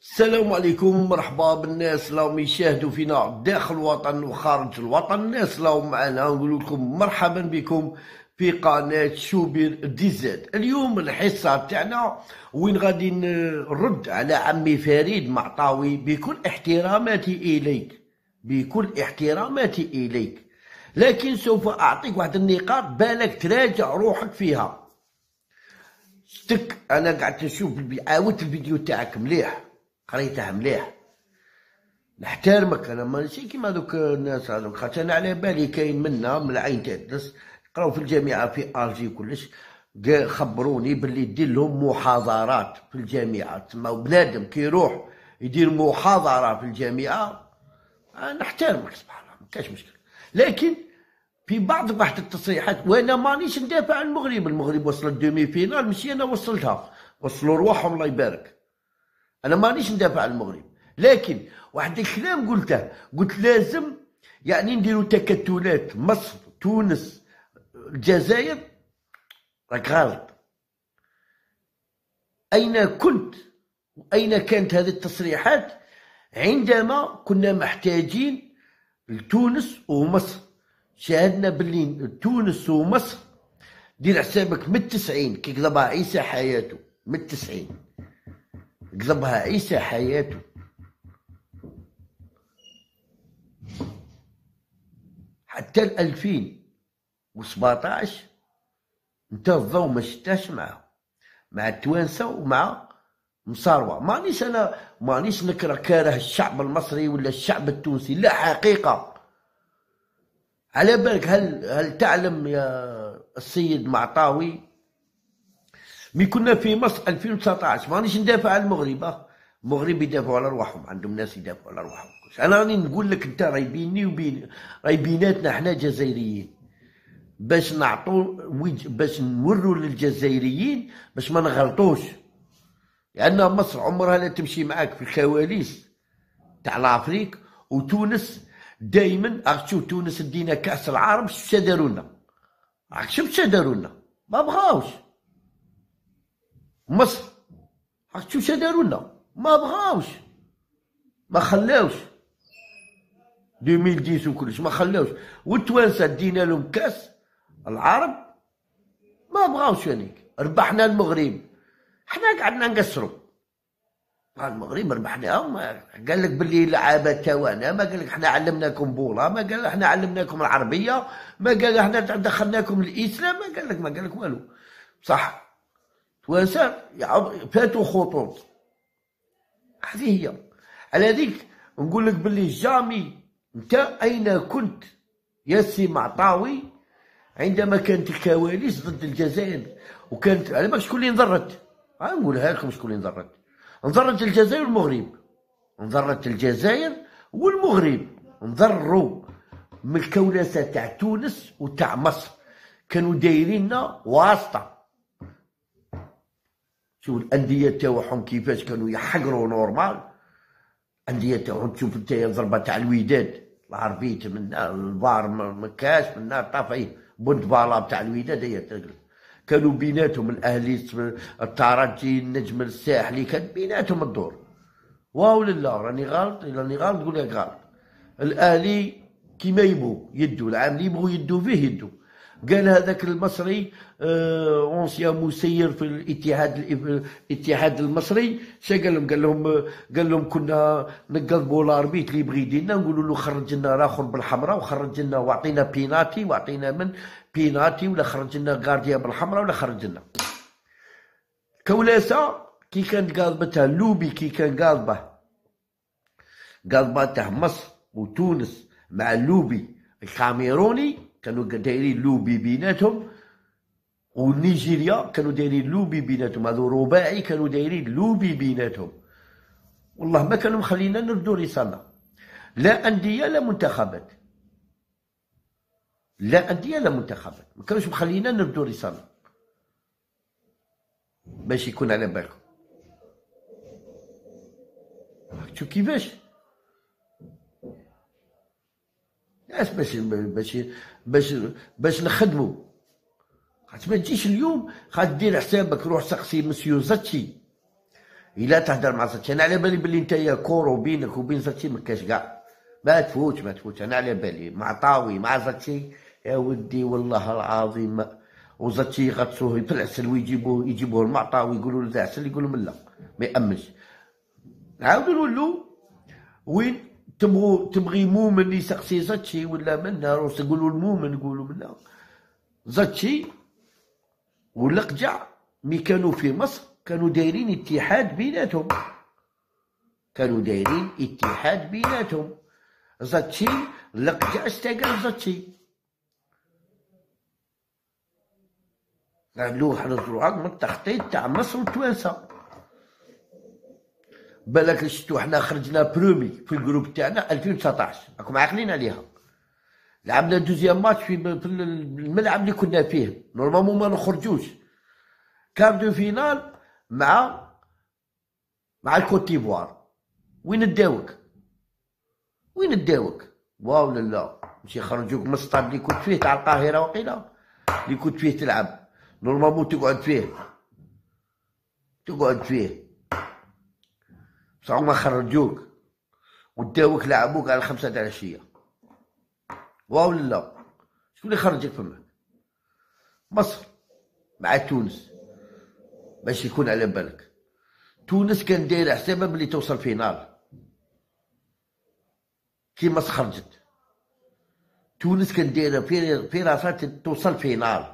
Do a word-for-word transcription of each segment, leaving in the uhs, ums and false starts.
السلام عليكم، مرحبا بالناس اللي يشاهدوا فينا داخل الوطن وخارج الوطن. الناس اللي معنا نقول لكم مرحبا بكم في قناة شوبير دي زاد. اليوم الحصة تاعنا وين غادي نرد على عمي فريد معطاوي بكل احتراماتي إليك، بكل احتراماتي إليك، لكن سوف أعطيك واحد النقاط بالك تراجع روحك فيها. شتك أنا قعدت نشوف عاودت الفيديو تاعك مليح، قريته مليح، نحترمك. انا ماشي كيما دوك الناس هذوك، خاطر انا على بالي كاين منا من العين تدرس يقراو في الجامعه في الجي وكلش، خبروني باللي دير لهم محاضرات في الجامعه. تما بنادم كي يروح يدير محاضره في الجامعه نحترمك سبحان الله، ما كاش مشكل. لكن في بعض واحد التصريحات، وانا مانيش ندافع عن المغرب، المغرب وصل الدومي فينال ماشي انا وصلتها، وصلوا رواحهم الله يبارك. أنا مانيش ندافع عن المغرب، لكن واحد الكلام قلته، قلت لازم يعني نديرو تكتلات مصر تونس الجزائر، راك غلط. أين كنت وأين كانت هذه التصريحات عندما كنا محتاجين لتونس ومصر؟ شاهدنا باللي تونس ومصر، دير حسابك من التسعين كي كذبها عيسى حياته، من التسعين كذبها عيسى حياته، حتى الألفين وسبعطاش انت الضو ما شتاش معاه، مع التوانسة ومع مصاروة. مانيش أنا مانيش نكره كاره الشعب المصري ولا الشعب التونسي، لا حقيقة. على بالك هل هل تعلم يا السيد معطاوي مي كنا في مصر ألفين وتسعطاش، مانيش ندافع على المغرب، المغرب يدافعوا على رواحهم، عندهم ناس يدافعوا على رواحهم. انا راني نقول لك انت راهي بيني وبين راهي بيناتنا حنا جزائريين، باش نعطوا باش نوروا للجزائريين باش ما نغلطوش، لان مصر عمرها لا تمشي معاك في الكواليس تاع الافريق. وتونس دائما راك تشوف تونس دينا كاس العالم شفت داروا لنا، راك شفت شا داروا لنا، ما بغاوش. مصر راك تشوف شا داروا لنا، ما بغاوش، ما خلاوش ألفين وعشرة وكلش ما خلاوش. والتوانسه دينا لهم كاس العرب ما بغاوش، هذيك ربحنا المغرب، حنا قعدنا نقصروا المغرب ربحناهم. قال لك باللي لعابه تاوانا، ما قال لك حنا علمناكم بولا، ما قال لك حنا علمناكم العربيه، ما قال لك حنا دخلناكم الاسلام، ما قال لك ما قال لك والو. صح توانسه فاتوا خطوط، هذه هي. على ذيك نقول لك باللي جامي انت اين كنت يا سي معطاوي عندما كانت الكواليس ضد الجزائر، وكانت على بالك شكون اللي انضرت؟ نقولها لكم شكون اللي انضرت. انضرت الجزائر والمغرب، انضرت الجزائر والمغرب، انضروا من الكولاسه تاع تونس وتاع مصر، كانوا دايرين لنا واسطه. شوف الانديه تاعهم كيفاش كانوا يحقروا نورمال، الانديه تاعهم تشوف انت الضربه تاع الوداد العربيت منا الفار ما كاش منا طافي بنت بالا تاع الوداد هي تقلب، كانوا بيناتهم الاهلي الترجي النجم الساحلي، كان بيناتهم الدور. واو لله راني غلط، راني غلط نقول لك غلط. الاهلي كيما يبغوا يدوا، العام اللي يبغوا يدوا فيه يدوا. قال هذاك المصري اونسيا مسير في الاتحاد الاتحاد المصري، شا قال لهم؟ قال لهم قال لهم كنا نقلبوا الاربيت اللي يبغي يدينا نقولوا له خرج لنا راخر بالحمراء، وخرج لنا واعطينا بيناتي، واعطينا من بيناتي، ولا خرج لنا غارديا بالحمراء، ولا خرج لنا كولاسه كي كانت قالبتها لوبي، كي كان قالبه قالبته مصر وتونس مع اللوبي الكاميروني، كانوا دايرين لوبي بيناتهم، ونيجيريا كانوا دايرين لوبي بيناتهم، هذو رباعي كانوا دايرين لوبي بيناتهم. والله ما كانوا مخلينا نردوا رسالة، لا أندية لا منتخبات، لا أندية لا منتخبات، ما كانوش مخلينا نردوا رسالة، باش يكون على بالكم. شوف كيفاش ناس باش باش باش باش نخدموا. خاطر ما تجيش اليوم خاطر دير حسابك روح سقسي مسيو زاتشي الا تهدر مع زاتشي. انا على بالي بلي نتايا كورو بينك وبين زاتشي مكاش كاع، ما تفوتش ما تفوتش. انا على بالي معطاوي مع زاتشي يا ودي والله العظيم. وزاتشي يغطسوه في العسل ويجيبوه يجيبوه المعطاوي يقولوا له عسل، يقول لهم لا ما يامنش. نعاودو نقولو وين تبغوا تبغي مومن يسقسي زاتشي ولا منا روس تقولوا المومن نقولوا منا زاتشي والقجع. مي كانوا في مصر كانوا دايرين اتحاد بيناتهم، كانوا دايرين اتحاد بيناتهم. زاتشي لقجع استقال زاتشي، قالوا حرزوا من التخطيط تاع مصر والتوانسه. بالك شفتو حنا خرجنا برومي في الجروب تاعنا ألفين وتسعطاش، راكم عاقلين عليها. لعبنا دوزيام ماتش في الملعب اللي كنا فيه، نورمالمون ما نخرجوش. كار دو فينال مع مع الكوت ديفوار. وين نداوك؟ وين نداوك؟ واو لا لا باش يخرجوك من السطاد اللي كنت فيه تاع القاهره وقيله، اللي كنت فيه تلعب نورمالمون تقعد فيه تقعد فيه بصح هما خرجوك وداوك لعبوك على الخمسة تاع العشية. واو لا لا شكون اللي خرجك فماك؟ مصر مع تونس. باش يكون على بالك تونس كان دايره حسابها بلي توصل فينال كي مصر خرجت. تونس كان دايره في في راسها توصل فينال،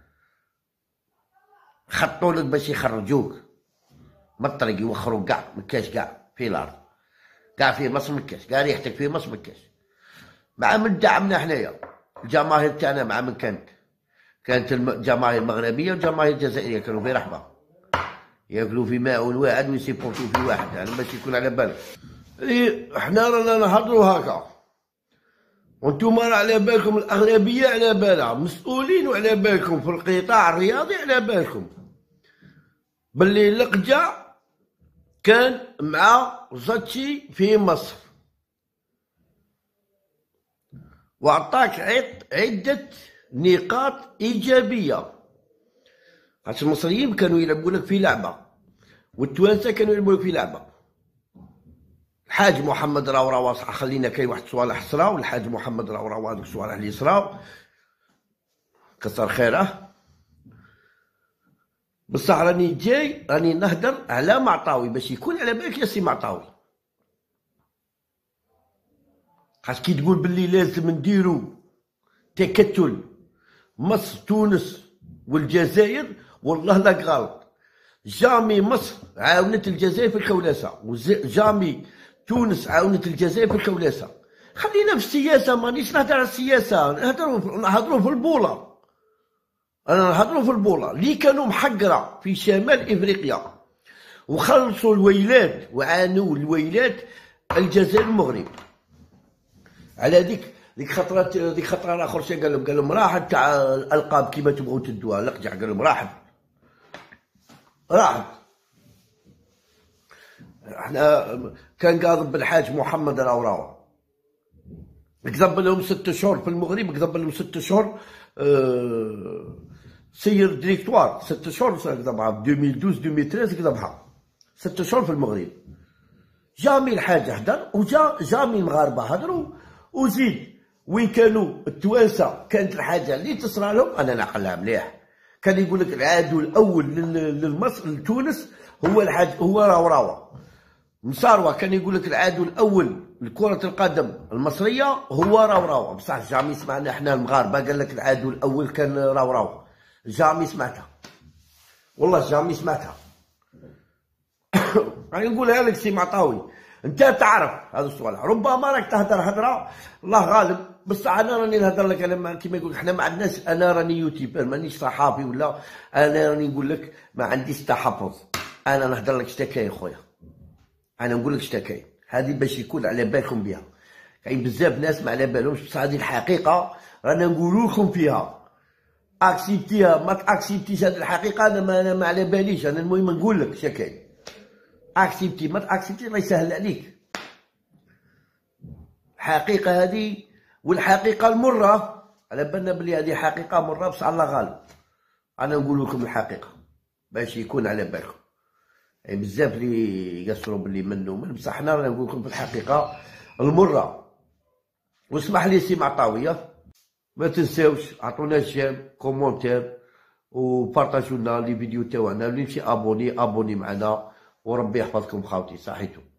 خطولك باش يخرجوك من الطريق، يوخروك كاع مكاش كاع في الارض، كاع في مصر مكاش، كاع ريحتك في مصر مكاش. مع من دعمنا حنايا الجماهير تاعنا، مع من كانت كانت الجماهير المغربيه والجماهير الجزائريه كانوا في رحبه، ياكلوا في ماء واحد ويسيبورتو في واحد، يعني باش يكون على بالك. إيه حنا رانا نهضروا هكا وانتم راه على بالكم، الاغلبيه على بالها، مسؤولين وعلى بالكم في القطاع الرياضي على بالكم باللي لقجع كان مع زاتشي في مصر وعطاك عدة نقاط إيجابية. خاطر المصريين كانوا يلعبوا لك في لعبة والتوانسة كانوا يلعبوا لك في لعبة. الحاج محمد راهو راهو خلينا كاين واحد صوالح صراو، الحاج محمد راهو راهو هذوك الصوالح اللي صراو كثر خيره. بصح راني جاي راني نهدر على معطاوي باش يكون على بالك يا سي معطاوي. خاص كي تقول باللي لازم نديرو تكتل مصر تونس والجزائر، والله لا غلط. جامي مصر عاونت الجزائر في الكولاسه، وجامي تونس عاونت الجزائر في الكولاسه. خلينا في السياسه، مانيش نهدر على السياسه، نهدروا نهضروا في البوله. انا نهضروا في البوله اللي كانوا محقره في شمال افريقيا وخلصوا الويلات وعانوا الويلات الجزائر المغرب. على ديك ديك خطرات ديك خطره اخر شيء قال لهم قال لهم راحت تاع الالقاب كيما تبغوا تدوها. لقجع قال لهم راحت راحت. احنا كان قاضب بالحاج محمد راوراو كذب لهم ست شهور في المغرب، كذب لهم ست شهور اه سير ديريكتوار، ست شهور كذبها في ألفين واثناش ألفين وثلاثة عشر كذبها ست شهور في المغرب. جامي الحاج هدر وجا جامي المغاربه هدروا، وزيد وين كانوا التوانسه كانت الحاجه اللي تصرى لهم انا نعقلها مليح. كان يقول لك العدو الاول للمصر لتونس هو الحاج هو راوراوا. مساروه كان يقول لك العدو الاول لكره القدم المصريه هو راوراوا. بصح جامي سمعنا احنا المغاربه قال لك العدو الاول كان راوراوا. جامي سمعتها والله، جامي سمعتها. راني نقولها لك سي معطاوي، انت تعرف هذا السؤال. ربما راك تهدر هدره الله غالب، بصح انا راني نهدر لك. انا كيما يقول احنا ما عندناش، انا راني يوتيوبر مانيش صحافي ولا، انا راني نقول لك ما عنديش تحفظ. انا نهدر لك شتا كاين خويا، انا نقول لك شتا كاين. هذه باش يكون على بالكم بها. كاين بزاف ناس ما على بالهمش، بصح هذه الحقيقه رانا نقولوا لكم فيها. اكسبتيها ما تاكسبتيش هذه الحقيقه، انا ما انا ما على باليش. انا المهم نقول لك شتا كاين. اكسبتي ما تاكسبتي الله يسهل عليك. الحقيقه هذه والحقيقه المره على بالنا بلي هذه حقيقه مره، بصح الله غالب. انا نقول لكم الحقيقه باش يكون على بالكم. يعني بزاف اللي يقصروا باللي منو من، بصح حنا راه نقول لكم في الحقيقه المره. واسمح لي سي معطاويه، ما تنساوش عطونا جيم كومونتير وبارطاجيو لنا لي فيديو تاعنا، اللي يمشي ابوني ابوني معنا، وربي يحفظكم خاوتي. صحيتو.